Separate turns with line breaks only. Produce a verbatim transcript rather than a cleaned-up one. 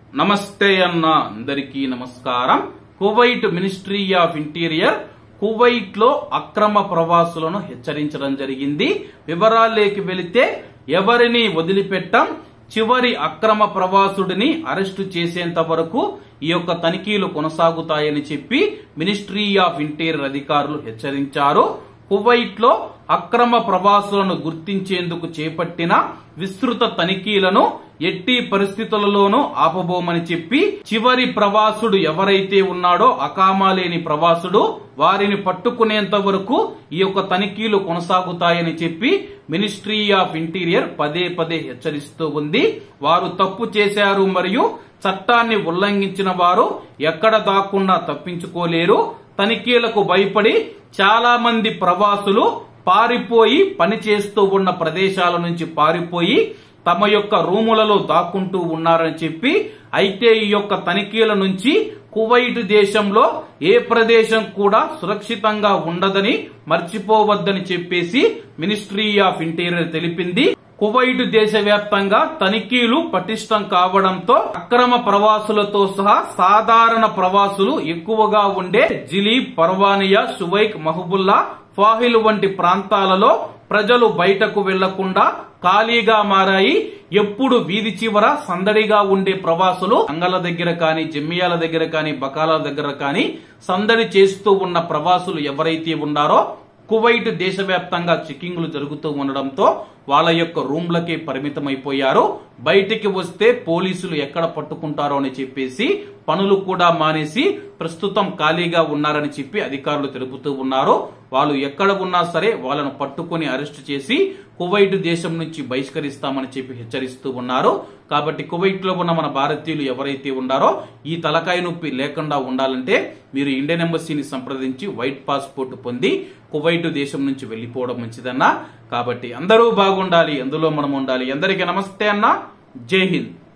నమస్తే అన్న అందరికీ నమస్కారం. Kuwait ministry of interior Kuwait లో అక్రమ ప్రవాసులను హెచ్చరించడం జరిగింది. వివరాల్లోకి వెళితే ఎవరిని వదిలిపెట్టం, చివరి అక్రమ ప్రవాసుడిని అరెస్టు చేసేంత వరకు ఈ యొక్క తనిఖీలు కొనసాగుతాయని చెప్పి మినిస్ట్రీ ఆఫ్ ఇంటీరియర్ అధికారులు హెచ్చరించారు. కువైట్ లో అక్రమ ప్రవాసులను గుర్తించేందుకు చేపట్టిన విస్తృత తనిఖీలను ఎట్టి పరిస్థితులలోనూ ఆపబోమని చెప్పి, చివరి ప్రవాసుడు ఎవరైతే ఉన్నాడో అకామా లేని ప్రవాసుడు, వారిని పట్టుకునేంత వరకు ఈ యొక్క తనిఖీలు కొనసాగుతాయని చెప్పి మినిస్ట్రీ ఆఫ్ ఇంటీరియర్ పదే పదే హెచ్చరిస్తూ ఉంది. వారు తప్పు చేశారు మరియు చట్టాన్ని ఉల్లంఘించిన వారు ఎక్కడ దాక్కుండా తప్పించుకోలేరు. తనిఖీలకు భయపడి చాలా మంది ప్రవాసులు పారిపోయి పనిచేస్తూ ఉన్న ప్రదేశాల నుంచి పారిపోయి తమ యొక్క రూములలో దాక్కుంటూ ఉన్నారని చెప్పి, అయితే ఈ యొక్క తనిఖీల నుంచి కువైట్ దేశంలో ఏ ప్రదేశం కూడా సురక్షితంగా ఉండదని మర్చిపోవద్దని చెప్పేసి మినిస్ట్రీ ఆఫ్ ఇంటీరియర్ తెలిపింది. కువైట్ దేశవ్యాప్తంగా తనిఖీలు పటిష్టం కావడంతో అక్రమ ప్రవాసులతో సహా సాధారణ ప్రవాసులు ఎక్కువగా ఉండే జిలీ, పర్వానియా, షువైక్, మహబుల్లా, ఫాహిల్ వంటి ప్రాంతాలలో ప్రజలు బయటకు వెళ్లకుండా ఖాళీగా మారాయి. ఎప్పుడు వీధి చివర సందడిగా ఉండే ప్రవాసులు అంగల దగ్గర కానీ, జమ్మియాల దగ్గర కానీ, బకాల దగ్గర కానీ సందడి చేస్తూ ఉన్న ప్రవాసులు ఎవరైతే ఉన్నారో కువైట్ దేశవ్యాప్తంగా చెకింగ్లు జరుగుతూ ఉండడంతో వాళ్ళ యొక్క రూమ్లకే పరిమితమైపోయారు. బయటికి వస్తే పోలీసులు ఎక్కడ పట్టుకుంటారో అని చెప్పేసి పనులు కూడా మానేసి ప్రస్తుతం ఖాళీగా ఉన్నారని చెప్పి అధికారులు తెలుపుతూ ఉన్నారు. వాళ్ళు ఎక్కడ ఉన్నా సరే వాళ్ళను పట్టుకుని అరెస్టు చేసి కువైట్ దేశం నుంచి బహిష్కరిస్తామని చెప్పి హెచ్చరిస్తూ ఉన్నారు. కాబట్టి కువైట్ లో ఉన్న మన భారతీయులు ఎవరైతే ఉన్నారో ఈ తలకాయ నొప్పి లేకుండా ఉండాలంటే మీరు ఇండియన్ ఎంబసీని సంప్రదించి వైట్ పాస్పోర్ట్ పొంది కువైట్ దేశం నుంచి వెళ్లిపోవడం మంచిదన్నా. కాబట్టి అందరూ బాగుండాలి, అందులో మనం ఉండాలి. అందరికీ నమస్తే అన్న, జై హింద్.